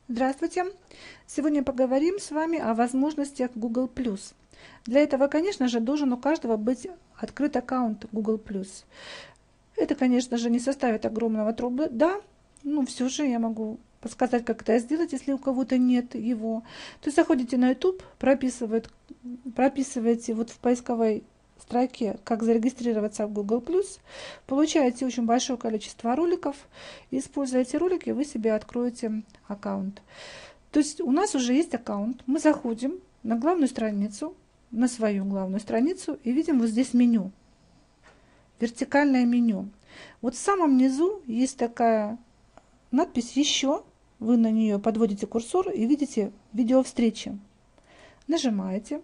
Здравствуйте! Сегодня поговорим с вами о возможностях Google+. Для этого, конечно же, должен у каждого быть открыт аккаунт Google+. Это, конечно же, не составит огромного труда, но все же я могу подсказать, как это сделать, если у кого-то нет его. То есть заходите на YouTube, прописываете вот в поисковой строке, как зарегистрироваться в Google+, получаете очень большое количество роликов, и, используя эти ролики, вы себе откроете аккаунт. То есть у нас уже есть аккаунт, мы заходим на главную страницу, на свою главную страницу, и видим вот здесь меню, вертикальное меню. Вот в самом низу есть такая надпись «Еще», вы на нее подводите курсор и видите видеовстречи. Нажимаете.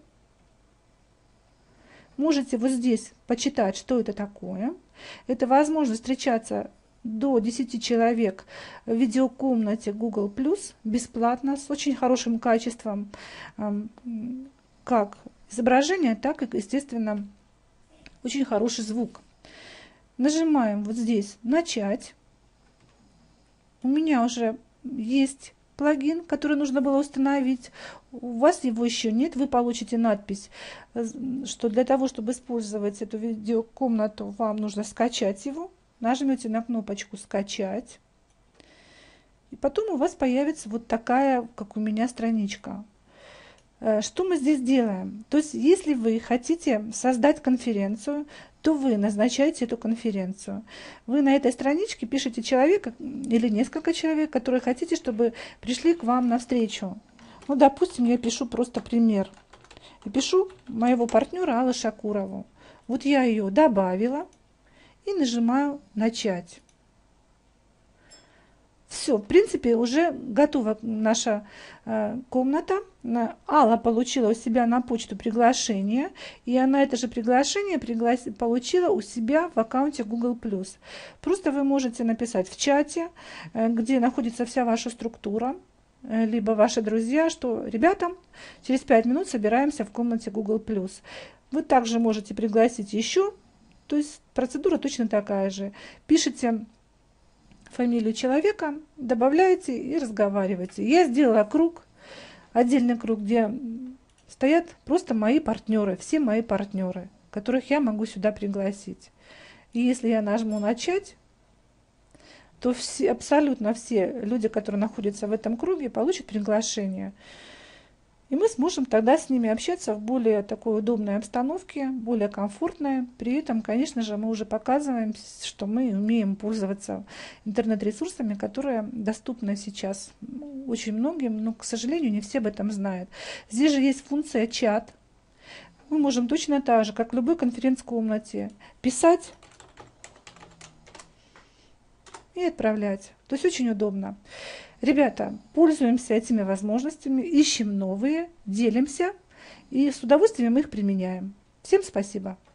Можете вот здесь почитать, что это такое. Это возможность встречаться до 10 человек в видеокомнате Google+, бесплатно, с очень хорошим качеством как изображения, так и, естественно, очень хороший звук. Нажимаем вот здесь «Начать». У меня уже есть плагин, который нужно было установить. У вас его еще нет, вы получите надпись, что для того, чтобы использовать эту видеокомнату, вам нужно скачать его. Нажмете на кнопочку «Скачать». И потом у вас появится вот такая, как у меня, страничка. Что мы здесь делаем? То есть, если вы хотите создать конференцию, то вы назначаете эту конференцию. Вы на этой страничке пишете человека или несколько человек, которые хотите, чтобы пришли к вам навстречу. Ну, допустим, я пишу просто пример. Я пишу моего партнера Аллу Шакурову. Вот я ее добавила и нажимаю «Начать». Все, в принципе, уже готова наша комната. Алла получила у себя на почту приглашение, и она это же приглашение получила у себя в аккаунте Google+. Просто вы можете написать в чате, где находится вся ваша структура, либо ваши друзья, что, ребята, через 5 минут собираемся в комнате Google+. Вы также можете пригласить еще, то есть процедура точно такая же. Пишите фамилию человека, добавляете и разговариваете. Я сделала круг, отдельный круг, где стоят просто мои партнеры, все мои партнеры, которых я могу сюда пригласить. И если я нажму «Начать», то абсолютно все люди, которые находятся в этом круге, получат приглашение. И мы сможем тогда с ними общаться в более такой удобной обстановке, более комфортной. При этом, конечно же, мы уже показываем, что мы умеем пользоваться интернет-ресурсами, которые доступны сейчас очень многим, но, к сожалению, не все об этом знают. Здесь же есть функция «Чат». Мы можем точно так же, как в любой конференц-комнате, писать и отправлять. То есть очень удобно. Ребята, пользуемся этими возможностями, ищем новые, делимся и с удовольствием их применяем. Всем спасибо!